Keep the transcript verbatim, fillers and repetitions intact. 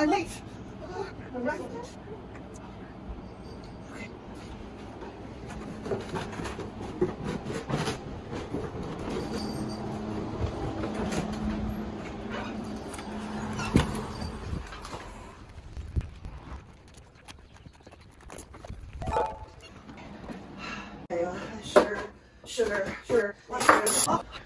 I'm late. I'm right. Okay. Okay, uh, sugar, sugar, sugar, sugar. Oh.